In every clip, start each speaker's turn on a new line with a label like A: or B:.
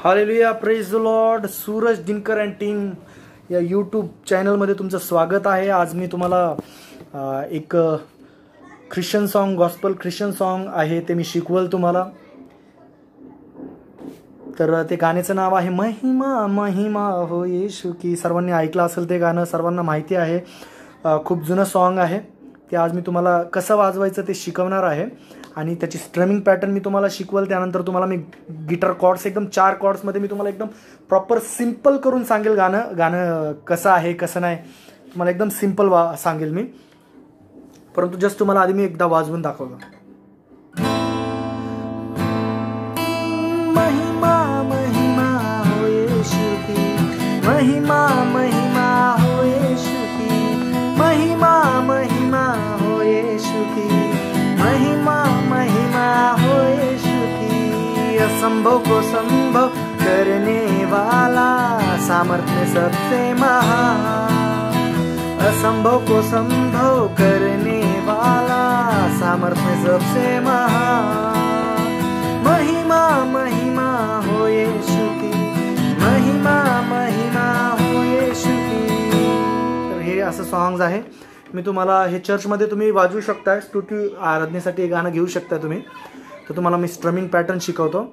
A: Hallelujah, praise the Lord. Suraj Dinkar and team या YouTube चॅनलमध्ये तुमचं स्वागत आहे. आज मी तुम्हाला एक Christian song, gospel Christian song आहे ते मी शिकवल तुम्हाला. तर ते गाण्याचं नाव आहे महिमा महिमा हो येशू की. सर्वांनी ऐकलं असेल ते गाणं, सर्वांना माहिती आहे. खूप जुनं सॉन्ग आहे ते. आज मी तुम्हाला कसं वाजवायचं ते शिकवणार आहे आणि त्याची स्ट्रमिंग पॅटर्न मी तुम्हाला शिकवल. त्यानंतर तुम्हाला मी गिटार कॉर्ड्स एकदम 4 कॉर्ड्समध्ये मी तुम्हाला एकदम प्रॉपर सिम्पल करून सांगेल गाणं कसं आहे कसं नाही. तुम्हाला एकदम सिम्पल सांगेल मी, परंतु जस्ट तुम्हाला आधी मी एकदा वाजवून दाखवलं. महिमा महिमा हो येशू की, महिमा महिमा हो येशू की, महिमा महिमा हो येशू की, महिमा महिमा हो येशू की. असंभव को संभव करने वाला, सामर्थ्य सबसे महान. असंभव को संभव करने वाला, सामर्थ्य सबसे महान. महिमा महिमा हो येशू की, महिमा महिमा हो येशू की. तर हे असं सॉंग्स आहे. मी तुम्हाला हे चर्चमध्ये तुम्ही वाजवू शकता, स्तुती आराधनेसाठी हे गाणं घेऊ शकता तुम्ही. तर तुम्हाला मी स्ट्रमिंग पॅटर्न शिकवतो.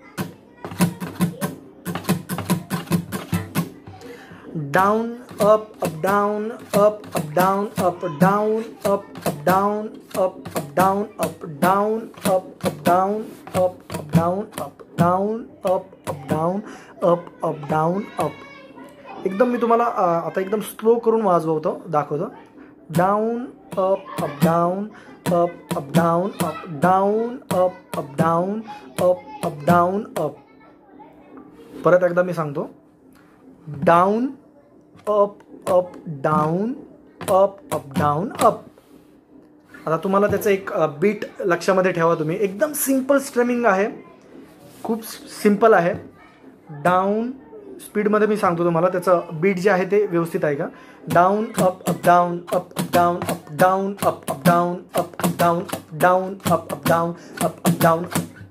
A: Down up up down up up down up down up up down up up down up down up up down up up down up down up up down up up down up. एकदम मी तुम्हाला आता एकदम slow करून वाजवतो, दाखवतो. Down up up down up up down up down up up down up up down up. परत एकदा मी सांगतो. Down up up down up up down up. आता तुम्हाला त्याचं एक बीट लक्षामध्ये ठेवा तुम्ही. एकदम सिंपल स्ट्रमिंग आहे, खूप सिंपल आहे. डाऊन स्पीडमध्ये मी सांगतो तुम्हाला, त्याचं बीट जे आहे ते व्यवस्थित आहे का. Down up up down up up down up down up up down up up down up down up up down up up down.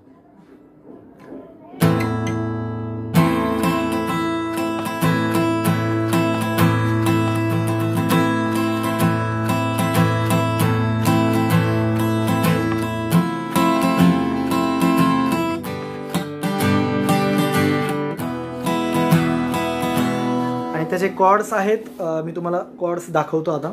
A: त्याचे कॉर्ड्स आहेत, मी तुम्हाला कॉर्ड्स दाखवतो आता.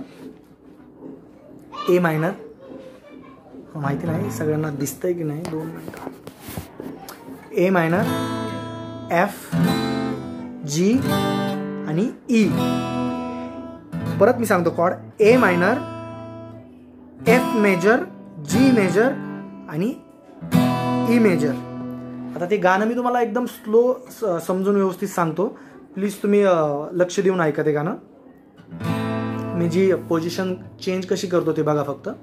A: ए मायनर, माहिती नाही सगळ्यांना दिसतंय की नाही, 2 मिनिटं. ए मायनर, एफ, जी आणि ई. परत मी सांगतो chord. A minor, F major, G major आणि ई मेजर. आता ते गाणं मी तुम्हाला एकदम स्लो समजून व्यवस्थित सांगतो. प्लीज तुम्ही लक्ष देऊन ऐका ते गाणं. मी जी पोझिशन चेंज कशी करतो ते बघा फक्त.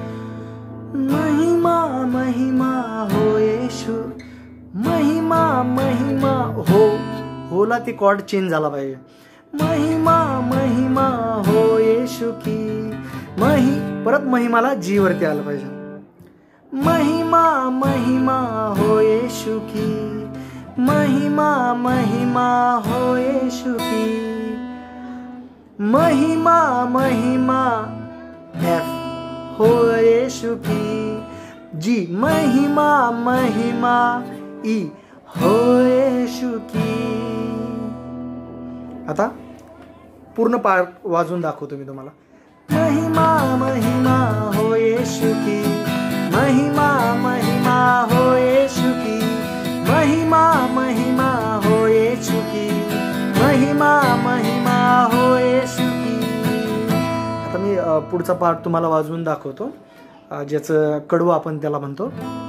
A: महिमा महिमा हो येशू, महिमा महिमा हो. होला ते कॉर्ड चेंज झाला पाहिजे. महिमा महिमा हो येशू की, परत महिमाला जी वरती आलं पाहिजे. महिमा महिमा हो येशू की, महिमा महिमा हो येशू की, महिमा महिमा एफ हो येशू की, जी महिमा महिमा ई हो येशू की. आता पूर्ण पार्ट वाजवून दाखवतो मी तुम्हाला. महिमा महिमा हो येशू की, महिमा महिमा हो येशू की, महिमा महिमा हो येशू की, महिमा महिमा हो येशू की. आता मी पुढचा पार्ट तुम्हाला वाजवून दाखवतो, ज्याचं कडवं आपण त्याला म्हणतो.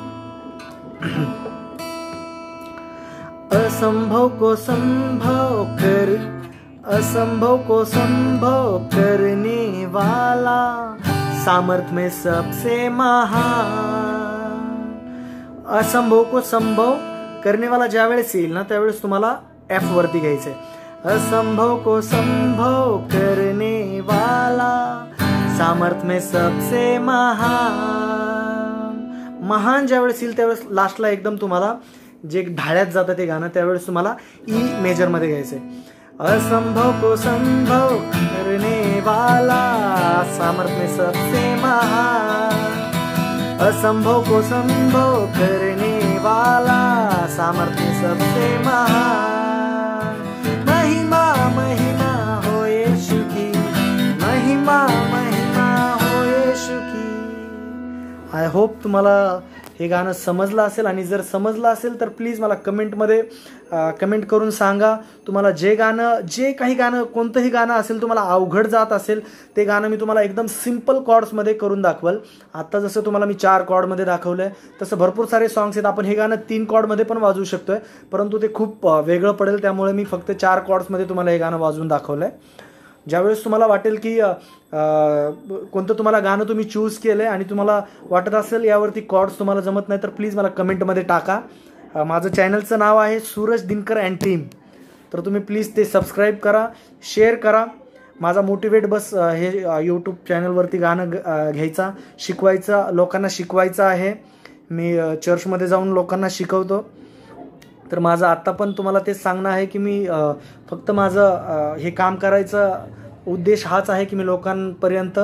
A: असंभव को संभव कर, असंभव को संभव करने वाला, सामर्थ्य में सबसे महान. असंभव को संभव करने वाला ज्या वेळेस येईल ना, त्यावेळेस तुम्हाला एफ वरती घ्यायचंय. असंभव को संभव करने वाला, सामर्थ्य में सबसे महान. महान ज्या वेळेस येईल त्यावेळेस लास्टला एकदम तुम्हाला जे ढाळ्यात जातं ते गाणं, त्यावेळेस तुम्हाला ई मेजरमध्ये घ्यायचं आहे. असंभव को संभव करने वाला सामर्थ्य सबसे महान, असंभव को संभव करने वाला सामर्थ्य सबसे महान. महिमा महिमा हो येशू की, महिमा महिमा हो येशू की. आय होप तुम्हाला हे गाणं समजलं असेल, आणि जर समजलं असेल तर प्लीज मला कमेंटमध्ये कमेंट करून सांगा. तुम्हाला जे काही गाणं, कोणतंही गाणं असेल तुम्हाला अवघड जात असेल, ते गाणं मी तुम्हाला एकदम सिम्पल कॉर्ड्समध्ये करून दाखवल. आता जसं तुम्हाला मी 4 कॉर्डमध्ये दाखवलं आहे, तसं भरपूर सारे सॉंग्स आहेत. आपण हे गाणं 3 कॉर्डमध्ये पण वाजवू शकतोय, परंतु ते खूप वेगळं पडेल, त्यामुळे मी फक्त 4 कॉर्ड्समध्ये तुम्हाला हे गाणं वाजवून दाखवलं आहे. ज्यावेळेस तुम्हाला वाटेल की कोणतं तुम्हाला गाणं तुम्ही चूज केलं आहे आणि तुम्हाला वाटत असेल यावरती कॉर्ड्स तुम्हाला जमत नाही, तर प्लीज मला कमेंटमध्ये टाका. माझं चॅनलचं नाव आहे सूरज दिनकर अँड टीम. तर तुम्ही प्लीज ते सबस्क्राईब करा, शेअर करा. माझा मोटिवेट बस हे यूट्यूब चॅनलवरती गाणं घ्यायचा, शिकवायचा, लोकांना शिकवायचं आहे. मी चर्चमध्ये जाऊन लोकांना शिकवतो. तर माझं आत्ता पण तुम्हाला तेच सांगणं आहे की मी फक्त माझं हे काम करायचं उद्देश हाच आहे की मी लोकांपर्यंत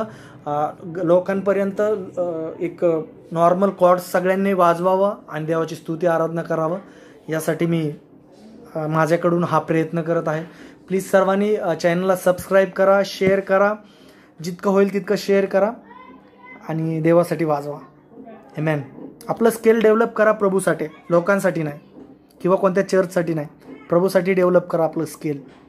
A: एक नॉर्मल कॉर्ड्स सगळ्यांनी वाजवावं आणि देवाची स्तुती आराधना करावं, यासाठी मी माझ्याकडून हा प्रयत्न करत आहे. प्लीज सर्वांनी चॅनलला सबस्क्राईब करा, शेअर करा, जितकं होईल तितकं शेअर करा आणि देवासाठी वाजवा. आमेन. आपलं स्किल डेव्हलप करा प्रभूसाठी, लोकांसाठी नाही किंवा कोणत्या चर्चसाठी नाही. प्रभूसाठी डेव्हलप करा आपलं स्किल.